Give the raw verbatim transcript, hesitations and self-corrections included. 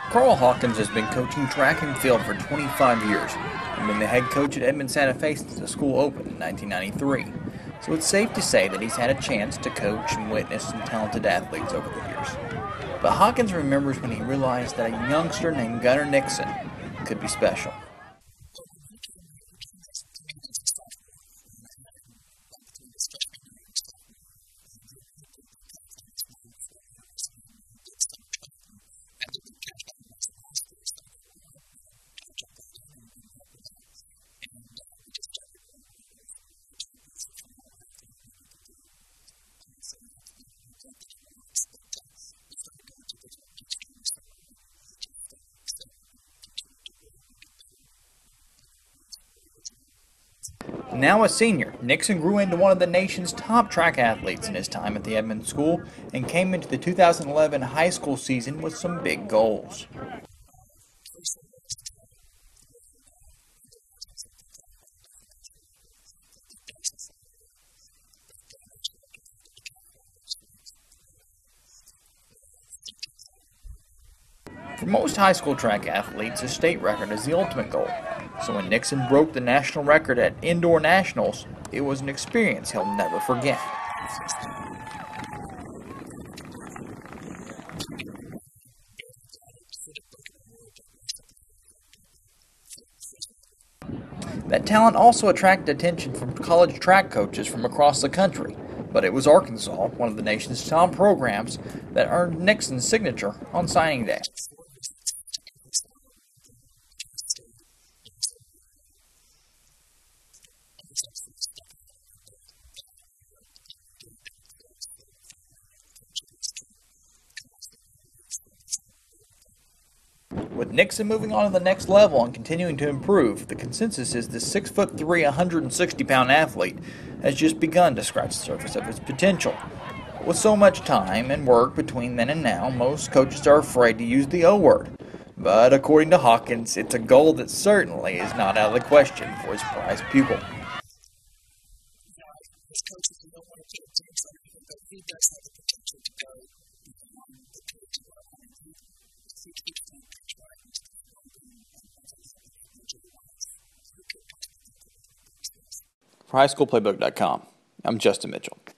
Carl Hawkins has been coaching track and field for twenty-five years and been the head coach at Edmond Santa Fe since the school opened in nineteen ninety-three. So it's safe to say that he's had a chance to coach and witness some talented athletes over the years. But Hawkins remembers when he realized that a youngster named Gunnar Nixon could be special. Now a senior, Nixon grew into one of the nation's top track athletes in his time at the Edmond School and came into the two thousand eleven high school season with some big goals. For most high school track athletes, a state record is the ultimate goal. So when Nixon broke the national record at indoor nationals, it was an experience he'll never forget. That talent also attracted attention from college track coaches from across the country, but it was Arkansas, one of the nation's top programs, that earned Nixon's signature on signing day. With Nixon moving on to the next level and continuing to improve, the consensus is this six foot three, one hundred sixty pound athlete has just begun to scratch the surface of his potential. With so much time and work between then and now, most coaches are afraid to use the O word. But according to Hawkins, it's a goal that certainly is not out of the question for his prized pupil. For high school playbook dot com, I'm Justin Mitchell.